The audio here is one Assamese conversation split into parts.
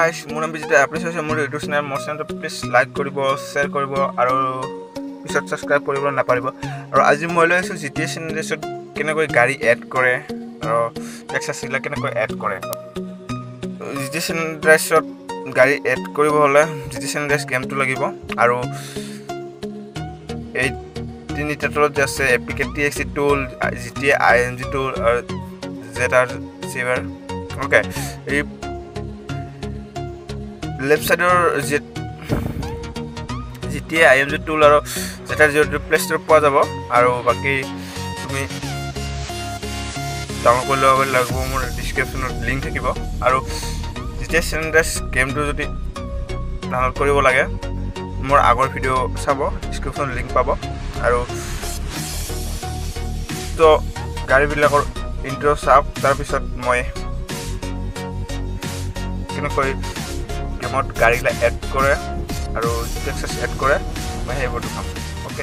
গাইস মোৰ নাম বিজিত আপুনি চাইছে মোৰ ইউটিউব চেনেল মোৰ চেনেলটো প্লিজ লাইক কৰিব শ্বেয়াৰ কৰিব আৰু পিছত সাবস্ক্ৰাইব কৰিব নাপাৰিব আৰু আজি মই লৈ আছো GTA San Andreasত কেনেকৈ গাড়ী এড কৰে আৰু টেক্সাস ইলা কেনেকৈ এড কৰে GTA San Andreasত গাড়ী এড কৰিব হলে GTA San Andreas গেমটো লাগিব আৰু এই তিনিটা টুলত আছে APK TXT টুল GTA IMG টুল আৰু ZR Saver okay এই left side or GTA IMG tool আৰু যেটা প্লে ষ্টৰ পোৱা যাব আৰু বাকি তুমি ডাউনলোড কৰি ল'ব লাগিব মোৰ ডেসক্ৰিপচনত লিংক থাকিব আৰু GTA San Andreas গেমটো যদি ডাউনলোড কৰিব লাগে মোৰ আগৰ ভিডিও চাব ডেসক্ৰিপচনত লিংক পাব আৰু তো গাড়ীবিলাকৰ ইন্ট্ৰো চাওক তাৰ পিছত মই কেনেকৈ গেমত গাড়ীলা এড কৰে আৰু টেক্সাস এড কৰে মই হেইবোৰটো কাম ওকে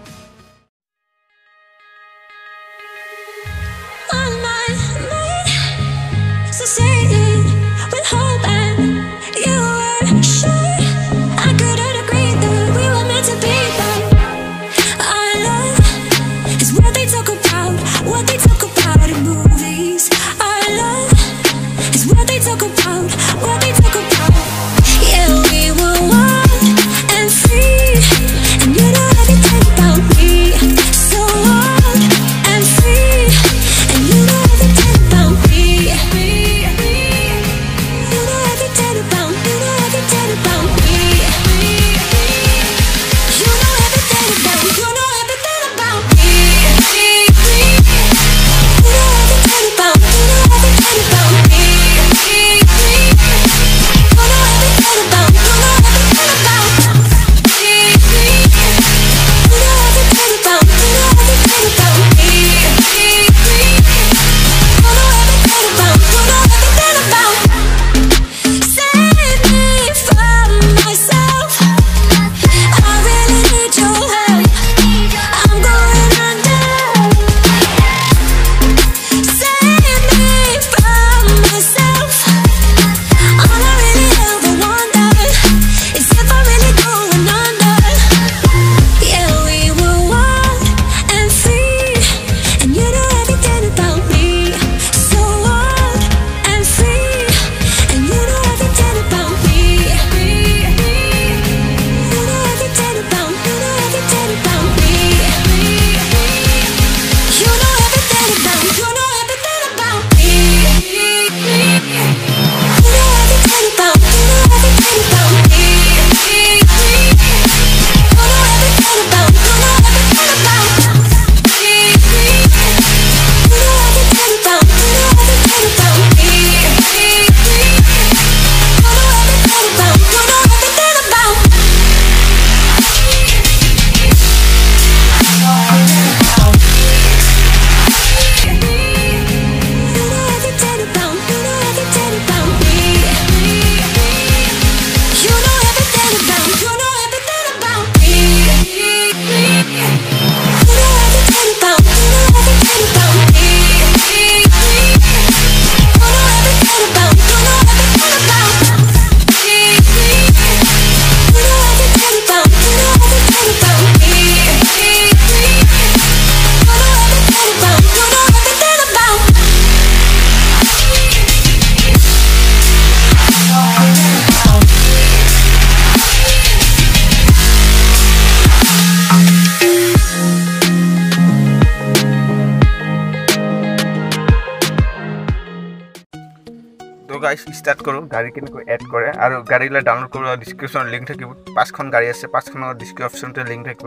গাইস স্টার্ট করো গাড়ী কেনেকৈ এড কৰে আৰু গাড়ীলা ডাউনলোড কৰিব ডেসক্ৰিপচনত লিংক থাকিব পাঁচখন গাড়ী আছে পাঁচখনৰ ডেসক্ৰিপচনতে লিংক থাকিব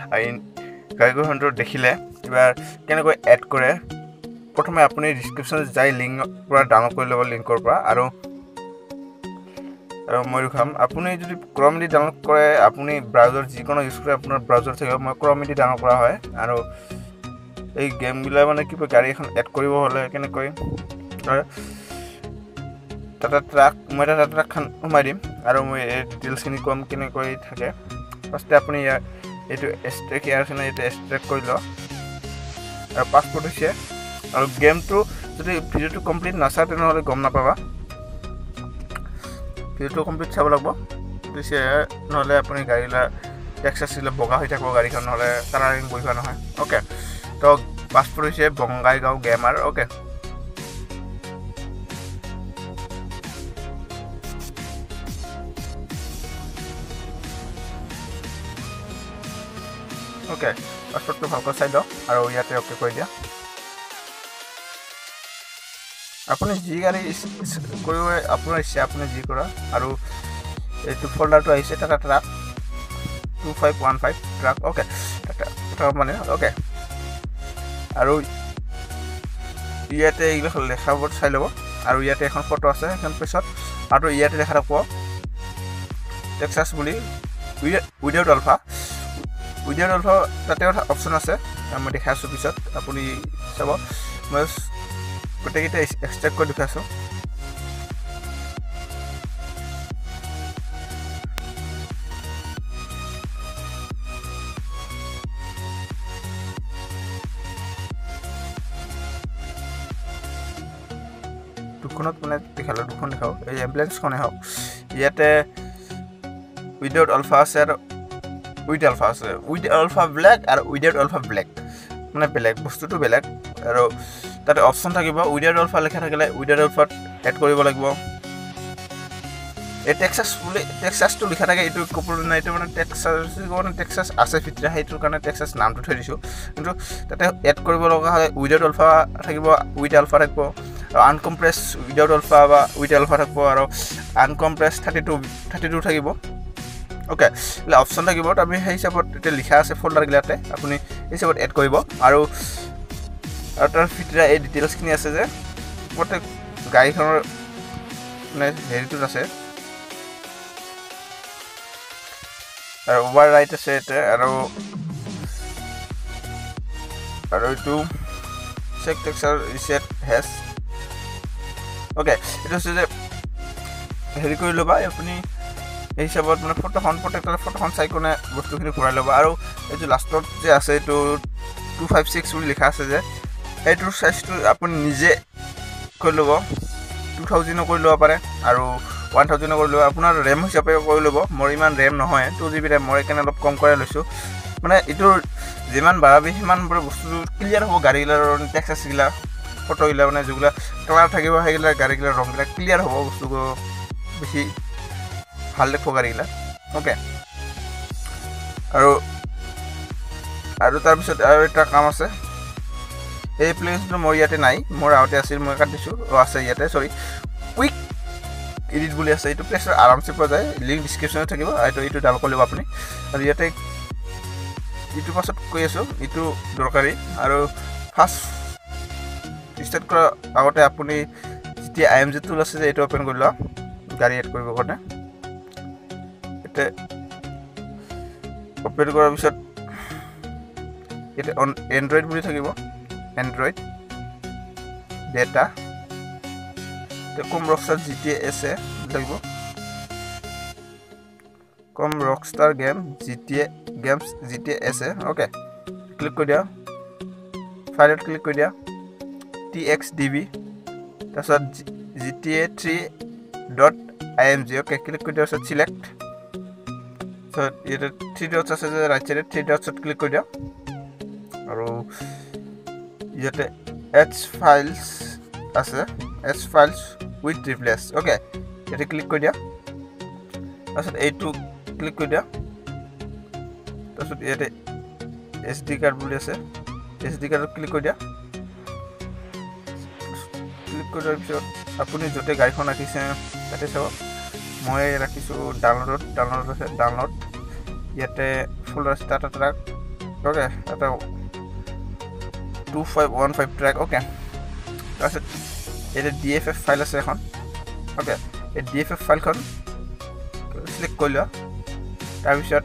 গাড়ীখনটো দেখিলে এবাৰ কেনেকৈ এড কৰে প্ৰথমে আপুনি ডেসক্ৰিপচনত যাই লিংক পৰা ডাউনলোড কৰি ল'ব লিংকৰ পৰা আৰু মই ৰখাম আপুনি যদি ক্ৰম দি ডাউনলোড কৰে আপুনি ব্ৰাউজাৰ যিকোনো ইউজ কৰে আপোনাৰ ব্ৰাউজাৰ থাকিব মই ক্ৰম দি ডাউনলোড কৰা হয় আৰু এই গেম বিলা মানে কিবা গাড়ী এখন এড কৰিব হলে কেনেকৈ টাটা ট্ৰাক মই টাটা ট্ৰাক খান উমাই দিম আৰু মই এই ডিটেইলছখিনি কম কেনেকৈ থাকে ফাৰ্ষ্টে আপুনি এইটো এক্সট্ৰেক্ট ইয়াৰ আছে এইটো এক্সট্ৰেক্ট কৰি লওক আৰু পাছপোৰ্ট হৈছে আৰু গেমটো যদি ভিডিওটো কমপ্লিট নাচায় তেনেহ'লে গম নাপাবা ভিডিওটো কমপ্লিট চাব লাগিব পিছে নহ'লে আপুনি গাড়ীলা টেক্সাছ দিলে বগা হৈ থাকিব গাড়ীখন নহ'লে কালাৰিং বহিব নহয় অ'কে তো পাছপোৰ্ট হৈছে বঙাইগাঁও গেমাৰ অ'কে অ'কে পাছপোৰ্টটো ভালকৈ চাই লওক আৰু ইয়াতে অ'কে কৰি দিয়া আপুনি যি গাড়ী কৰিব আপোনাৰ ইচ্ছা আপুনি যি কৰা আৰু এইটো ফল্ডাৰটো আহিছে Tata truck 2515 truck okay Tata মানে অ'কে আৰু ইয়াতে এইবিলাক লেখাবোৰ চাই ল'ব আৰু ইয়াতে এখন ফটো আছে সেইখন পিছত আৰু ইয়াতে দেখা থাকব টেক্সাছ বুলি উইদাউট আলফা তাতে অপশ্যন আছে মই দেখাই আছোঁ পিছত আপুনি চাব মই গোটেইকেইটা এক্সট্ৰেক্ট কৰি দেখাই আছোঁ দুখনত মানে দেখালোঁ দুখন দেখাওঁ এই এম্বুলেঞ্চখনে হওক ইয়াতে উইদাউট আলফা আছে আৰু উইথ আলফা আছে উইথ আলফা ব্লেক আৰু উইদাউট আলফা ব্লেক মানে বেলেগ বস্তুটো বেলেগ আৰু তাতে অপশ্যন থাকিব উইদাউট আলফা লেখা থাকিলে উইদাউট আলফাত এড কৰিব লাগিব এই টেক্সাছটো লিখা থাকে এইটো কপল নাই এইটো মানে টেক্সাছ আছে ভিতৰত সেইটোৰ কাৰণে টেক্সাছ নামটো থৈ দিছোঁ কিন্তু তাতে এড কৰিব লগা হ'লে উইদাউট আলফা থাকিব উইথ আলফা থাকিব আৰু আনকম্প্ৰেছ উইদাউট আলফা বা উইথ আলফা থাকিব আৰু আনকম্প্ৰেছ 32 থাকিব অ'কে એટલે অপশ্যন থাকিব আমি সেই হিচাপত এতিয়া লিখা আছে ফল্ডাৰগিলাতে আপুনি এই হিচাপত এড কৰিব আৰু তাৰ ভিতৰত এই ডিটেইলছখিনি আছে যে প্ৰত্যেক গাড়ীখনৰ মানে হেৰিটোত আছে আৰু অভাৰ ৰাইট আছে ইয়াতে আৰু এইটো check texture reset hash okay এইটো হৈছে যে হেৰি কৰি ল'বা আপুনি এই হিচাপত মানে প্ৰত্যেকটা ফটোখন চাই কোনে বস্তুখিনি ঘূৰাই ল'ব আৰু এইটো লাষ্টত যে আছে এইটো 256 বুলি লিখা আছে যে এইটোৰ চাইজটো আপুনি নিজে কৰি ল'ব 2000 কৰি ল'ব পাৰে আৰু 1000 কৰি ল'ব আপোনাৰ ৰেম হিচাপে কৰি ল'ব মোৰ ইমান ৰেম নহয় 2GB ৰেম মই এইকাৰণে অলপ কম কৰাই লৈছোঁ মানে এইটোৰ যিমান বাঢ়াবি সিমান বস্তুটো ক্লিয়াৰ হ'ব গাড়ীগিলাৰ টেক্সাছগিলা ফটোগিলা মানে যিগিলা কালাৰ থাকিব সেইগিলা গাড়ীগিলাৰ ৰংগিলা ক্লিয়াৰ হ'ব বস্তুটো বেছি ভাল দেখো গাড়ীগিলা অ'কে আৰু তাৰপিছত আৰু এটা কাম আছে এই প্লেচটো মোৰ ইয়াতে নাই মোৰ আগতে আছিল মই কাটি দিছোঁ আছে ইয়াতে সৰি কুইক এডিট বুলি আছে এইটো প্লেচৰ আৰামছে পোৱা যায় লিংক ডিছক্ৰিপশ্যনত থাকিব এইটো ডাউনলোড কৰি ল'ব আপুনি আৰু ইয়াতে এইটো পাছত কৈ আছোঁ এইটো দৰকাৰী আৰু ফাৰ্ষ্ট ষ্টাৰ্ট কৰাৰ আগতে আপুনি যেতিয়া IMG টুল আছে যে এইটো অ'পেন কৰি লোৱা গাড়ী এড কৰিবৰ কাৰণে অপেন কৰাৰ পিছত ইয়াতে এণ্ড্ৰইড বুলি থাকিব android data com rockstar GTA আছে লাগিব কম ৰকষ্টাৰ GTA আছে অ'কে ক্লিক কৰি দিয়া ফাইলত ক্লিক কৰি দিয়া TXDB তাৰপিছত GTA3.img অ'কে ক্লিক কৰি দিয়াৰ পিছত চিলেক্ট ইয়াতে 3 ডটছ আছে যে ৰাইট চাইডে 3 ডটছত ক্লিক কৰি দিয়া আৰু ইয়াতে H ফাইলছ আছে H files with replace okay ইয়াতে ক্লিক কৰি দিয়া তাৰপিছত এইটো ক্লিক কৰি দিয়া তাৰপিছত ইয়াতে SD কাৰ্ড বুলি আছে SD কাৰ্ডত ক্লিক কৰি দিয়া ক্লিক কৰাৰ পিছত আপুনি য'তে গাড়ীখন ৰাখিছে তাতে চাব মই ৰাখিছোঁ ডাউনলোড আছে ডাউনলোড ইয়াতে ফল্ডাৰ আছে টাটা ট্ৰাক অ'কে এটা 2515 ট্ৰাক অ'কে তাৰপিছত ইয়াতে DFF ফাইল আছে এখন অ'কে এই DFF ফাইলখন চিলেক্ট কৰি লোৱা তাৰপিছত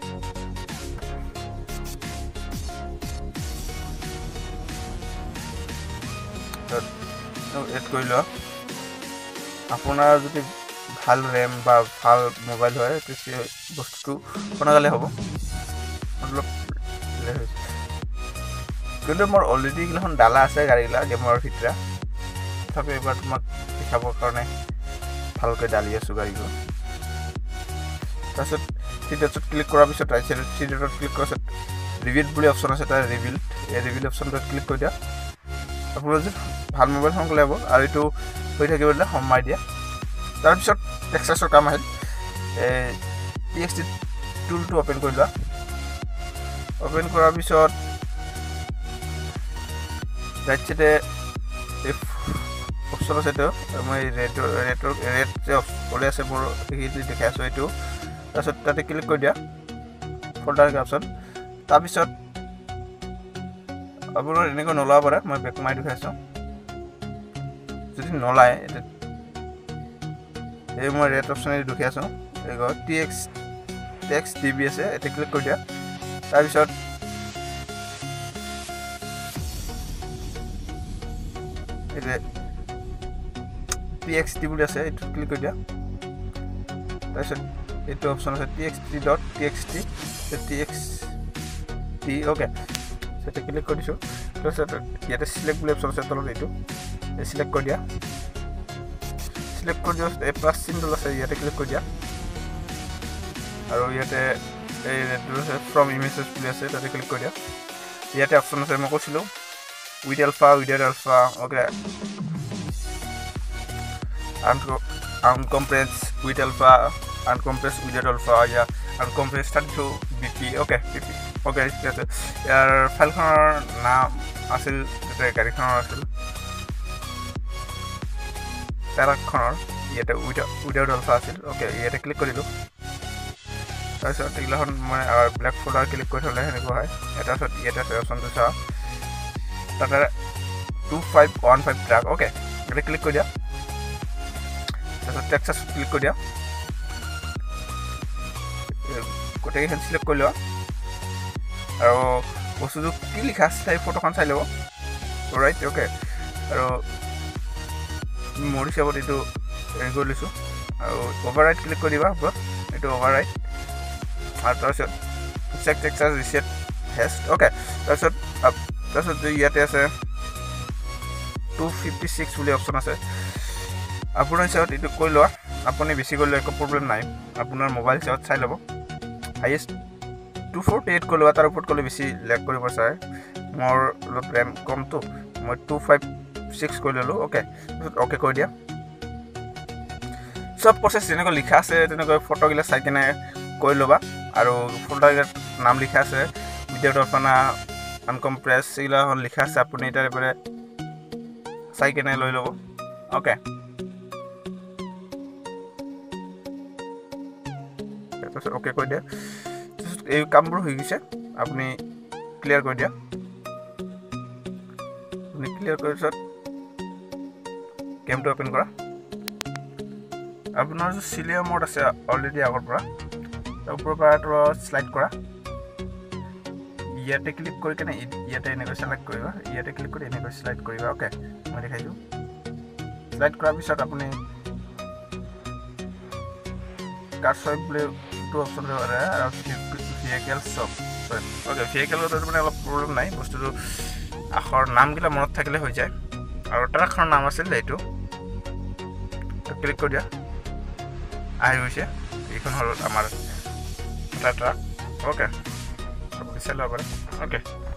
এড কৰি লোৱা আপোনাৰ যদি ভাল ৰেম বা ভাল মোবাইল হয় তেতিয়া বস্তুটো সোনকালে হ'ব অলপ কিন্তু মোৰ অলৰেডি এইগিলাখন ডালা আছে গাড়ীগিলা গেমৰ ভিতৰত তথাপি এবাৰ তোমাক দেখাবৰ কাৰণে ভালকৈ ডালি আছোঁ গাড়ীবোৰ তাৰপিছত থ্ৰী ডটছত ক্লিক কৰাৰ পিছত ৰাইট চাইডত থ্ৰী ডটত ক্লিক কৰাৰ পিছত ৰিভিল বুলি অপশ্যন আছে তাৰ ৰিভিল অপশ্যনটোত ক্লিক কৰি দিয়া আপোনাৰ যদি ভাল মোবাইল সোনকালে হ'ব আৰু এইটো হৈ থাকিব দিলে সোমাই দিয়া তাৰপিছত টেক্সাছৰ কাম আহিল TXT টুলটো অপেন কৰি লোৱা অপেন কৰাৰ পিছত ৰাইট চাইডে অপশ্যন আছে এইটো মই ৰেড যে অপশ্যন আছে মোৰ সেইটো দেখাই আছোঁ এইটো তাৰপিছত তাতে ক্লিক কৰি দিয়া ফল্ডাৰ অপশ্যন তাৰপিছত আপোনাৰ এনেকৈ নোলাব পাৰে মই বেক মাৰি দেখাইছোঁ যদি নোলায় এই মই ৰেড অপশ্যন দেখি আছোঁ TXT আছে এটা ক্লিক কৰি দিয়া তাৰপিছত TXT বুলি আছে এইটো ক্লিক কৰি দিয়া তাৰপিছত এইটো অপশ্যন আছে TXT ওকে সেটা ক্লিক কৰি দিছোঁ তাৰপিছত ইয়াতে চিলেক্ট বুলি অপশ্যন আছে তলত এইটো চিলেক্ট কৰি দিয়া চিলেক্ট কৰি দিয়া এই প্লাছ চিম্বল আছে ইয়াতে ক্লিক কৰি দিয়া আৰু ইয়াতে এই ফ্ৰম ইমেজেছ বুলি আছে তাতে ক্লিক কৰি দিয়া ইয়াতে অপশ্যন আছে মই কৈছিলোঁ with alpha without alpha okay uncompressed with alpha uncompressed without alpha uncompressed 32 BP okay ঠিক আছে ইয়াৰ ফাইলখনৰ নাম আছিল যেটা গাড়ীখনৰ আছিল ট্ৰাকখনৰ ইয়াতে উইদাউট আলফা আছিল ওকে ইয়াতে ক্লিক কৰিলোঁ তাৰপিছত এইগিলাখন মই ব্লেক ফল্ডাৰ ক্লিক কৰি থ'লে সেনেকুৱা হয় তাৰপিছত ইয়াতে আছে অপশ্যনটো চোৱা তাতে 2515 ট্ৰাক ওকে ইয়াতে ক্লিক কৰি দিয়া তাৰপিছত টেক্সাছ ক্লিক কৰি দিয়া গোটেইখন চিলেক্ট কৰি লোৱা আৰু বস্তুটো কি লিখা আছে তাই ফটোখন চাই ল'ব ৰাইট ওকে আৰু মোৰ হিচাপত এইটো হেৰি কৰি লৈছোঁ আৰু অভাৰ ৰাইট ক্লিক কৰি দিবা ওপৰত এইটো অভাৰ ৰাইট আৰু তাৰপিছত check textures reset hash okay তাৰপিছত ইয়াতে আছে 256 বুলি অপশ্যন আছে আপোনাৰ হিচাপত এইটো কৰি লোৱা আপুনি বেছি কৰিলে একো প্ৰব্লেম নাই আপোনাৰ মোবাইল হিচাপত চাই ল'ব হাইয়েষ্ট 248 কৰি লোৱা তাৰ ওপৰত কৰিলে বেছি লেগ কৰিব চাই মোৰ অলপ ৰেম কমটো মই 256 কৰি ল'লোঁ ওকে ওকে কৰি দিয়া চব প্ৰচেছ যেনেকৈ লিখা আছে তেনেকৈ ফটোগিলা চাই কেনে কৰি ল'বা আৰু ফল্ডাৰগিলাত নাম লিখা আছে উইদাউট আলফা আনকম্প্ৰেছ এইগিলা লিখা আছে আপুনি তাৰে চাই কেনে লৈ ল'ব ওকে তাৰপিছত ওকে কৰি দিয়া এই কামবোৰ হৈ গৈছে আপুনি ক্লিয়াৰ কৰি দিয়া আপুনি ক্লিয়াৰ কৰাৰ পিছত গেমটো অপেন কৰা আপোনাৰ যে চিলিয়া মোড আছে অলৰেডি আগৰ পৰা তাৰ ওপৰৰ পৰা শ্লাইড কৰা ইয়াতে ক্লিক কৰি কেনে ইয়াতে এনেকৈ চিলেক্ট কৰিবা ইয়াতে ক্লিক কৰি এনেকৈ শ্লাইড কৰিবা ওকে মই দেখাইছোঁ শ্লাইড কৰাৰ পিছত আপুনি কাৰ চইপ বুলি টু অপশ্যন দিব পাৰে আৰু ভেহিকেল চপ ওকে ভেহিকেলত মানে অলপ প্ৰব্লেম নাই বস্তুটো আখৰ নামগিলা মনত থাকিলে হৈ যায় আৰু ট্ৰাকখনৰ নাম আছিল এইটো ক্লিক কৰি দিয়া আহি গৈছে এইখন হ'ল আমাৰ এটা ট্ৰাক ওকে আপুনি চাই ল'ব পাৰে ওকে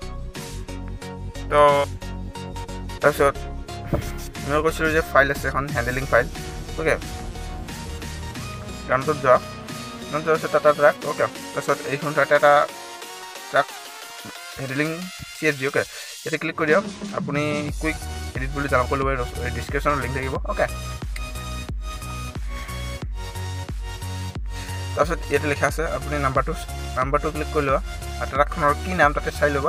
তো তাৰপিছত মই কৈছিলোঁ যে ফাইল আছে এখন হেণ্ডেলিং ফাইল ওকে গানটোত যোৱা তাৰপিছত টাটা ট্ৰাক ওকে তাৰপিছত এইখন Tata truck handling CSG okay ইয়াতে ক্লিক কৰি দিয়ক আপুনি কুইক এডিট বুলি জানা কৰিব ডিছক্ৰিপশ্যনত লিংক থাকিব ওকে তাৰপিছত ইয়াতে লিখা আছে আপুনি নাম্বাৰটো ক্লিক কৰি লোৱা আৰু ট্ৰাকখনৰ কি নাম তাতে চাই ল'বা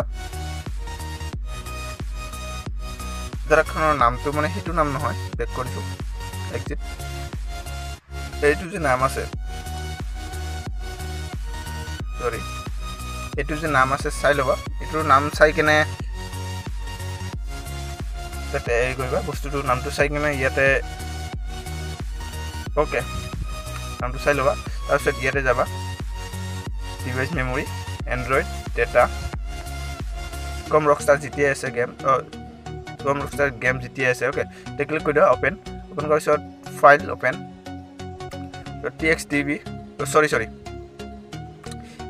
ট্ৰাকখনৰ নামটো মানে সেইটো নাম নহয় বেক কৰিছোঁ এক্সিট এইটো যে নাম আছে সৰি এইটো যে নাম আছে চাই ল'বা এইটোৰ নাম চাই কেনে তাতে হেৰি কৰিবা বস্তুটোৰ নামটো চাই কেনে ইয়াতে ওকে নামটো চাই ল'বা তাৰপিছত ইয়াতে যাবা device memory android data com rockstar GTA আছে গেম GTA আছে ওকে ক্লিক কৰি দিয়া অপেন কৰাৰ পিছত ফাইল অপেন TXT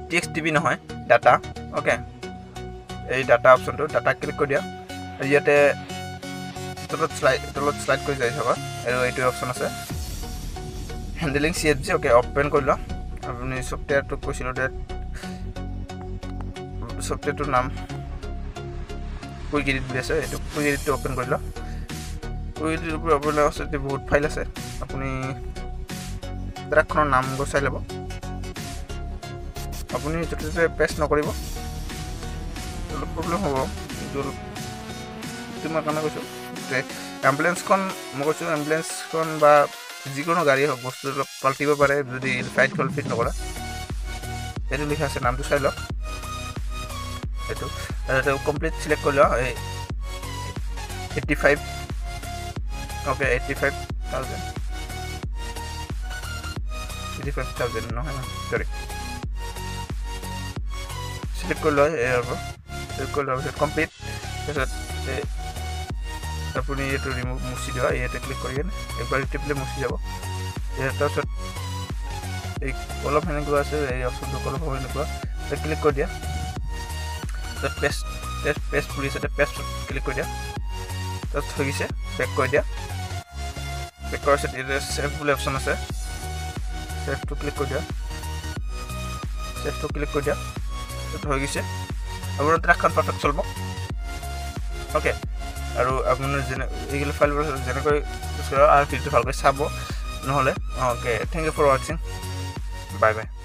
TXTB নহয় ডাটা ওকে এই ডাটা অপশ্যনটো ডাটা ক্লিক কৰি দিয়া আৰু ইয়াতে তলত শ্লাইড কৰি যাই থাকা আৰু এইটো অপশ্যন আছে হ্যান্ডলিং CFG ওকে ওপেন কৰি লোৱা আপুনি সফটওয়্যাৰটো কৈছিলো যে সফটওয়্যাৰটোৰ নাম কুইক এডিট বুলি আছে এইটো কুইক এডিটটো ওপেন কৰি লোৱা কুইক এডিটৰ পৰা আপোনাৰ ওচৰত বহুত ফাইল আছে আপুনি ট্ৰেকখনৰ নাম চাই ল'ব আপুনি য'তে পেষ্ট নকৰিব অলপ প্ৰব্লেম হ'ব কিন্তু মই কাৰণে কৈছোঁ যে এম্বুলেন্সখন মই কৈছোঁ এম্বুলেন্সখন বা যিকোনো গাড়ী হওক বস্তু অলপ পাল্টিব পাৰে যদি ফ্লাইট ফিট নকৰা এইটো লিখা আছে নামটো চাই লওক এইটো কমপ্লিট চিলেক্ট কৰি লোৱা এই 85 ওকে 85,000 নহয় সৰি সিলেক্ট কৰি লোৱা ইয়াৰ পৰা সিলেক্ট কৰি লোৱাৰ পিছত কমপ্লিট তাৰপিছত আপুনি এইটো ৰিমুভ মুছি দিয়া ইয়াতে ক্লিক কৰি কিনে একবাৰ টিপিলে মুছি যাব ইয়াৰ তাৰপিছত এই অলপ সেনেকুৱা আছে এই অপশ্যনটো অলপ হ'ব এনেকুৱা ক্লিক কৰি দিয়া তাৰপিছত পেষ্ট বুলি আছে পেষ্ট ক্লিক কৰি দিয়া তাৰপিছত হৈ গৈছে বেক কৰি দিয়া বেক কৰাৰ পিছত ইয়াতে ছেভ বুলি অপশ্যন আছে ছেভটো ক্লিক কৰি দিয়া হৈ গৈছে আপোনাৰ ট্ৰেকখন পাৰফেক্ট চলিব ওকে আৰু আপোনাৰ এইগিলা ফাইলবোৰ যেনেকৈ আৰু ভিডিঅ'টো ভালকৈ চাব নহ'লে ওকে থেংক ইউ ফৰ ৱাচিং বাই বাই